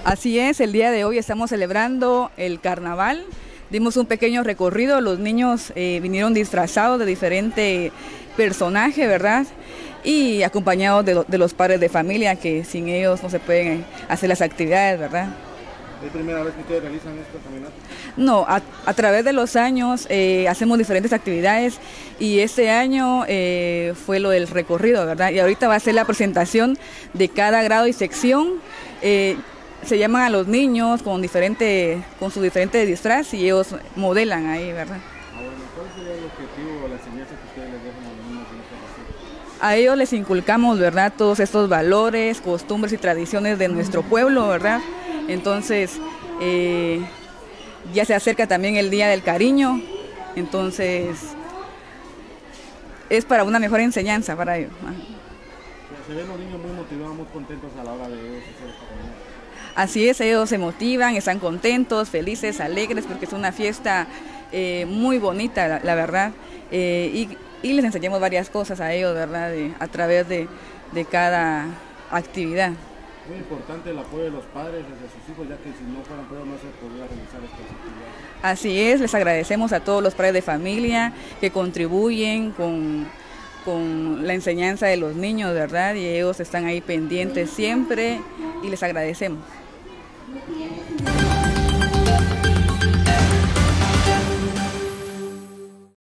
Así es, el día de hoy estamos celebrando el carnaval. Dimos un pequeño recorrido, los niños vinieron disfrazados de diferente personaje, ¿verdad? Y acompañados de los padres de familia, que sin ellos no se pueden hacer las actividades, ¿verdad? ¿Es primera vez que ustedes realizan esta caminata? No, a través de los años hacemos diferentes actividades y este año fue lo del recorrido, ¿verdad? Y ahorita va a ser la presentación de cada grado y sección. Se llaman a los niños con su diferente disfraz y ellos modelan ahí, ¿verdad? Ahora, ¿cuál sería el objetivo o la enseñanza que ustedes les dejan a los niños en esta ocasión? A ellos les inculcamos, ¿verdad?, todos estos valores, costumbres y tradiciones de nuestro pueblo, ¿verdad? Entonces, ya se acerca también el Día del Cariño, entonces es para una mejor enseñanza para ellos. Se ven los niños muy motivados, muy contentos a la hora de hacer esta caminata. Así es, ellos se motivan, están contentos, felices, alegres, porque es una fiesta muy bonita, la verdad, y les enseñamos varias cosas a ellos, ¿verdad?, a través de cada actividad. Muy importante el apoyo de los padres hacia sus hijos, ya que si no fueran padres no se podría realizar estas actividades. Así es, les agradecemos a todos los padres de familia que contribuyen con la enseñanza de los niños, ¿verdad? Y ellos están ahí pendientes siempre y les agradecemos.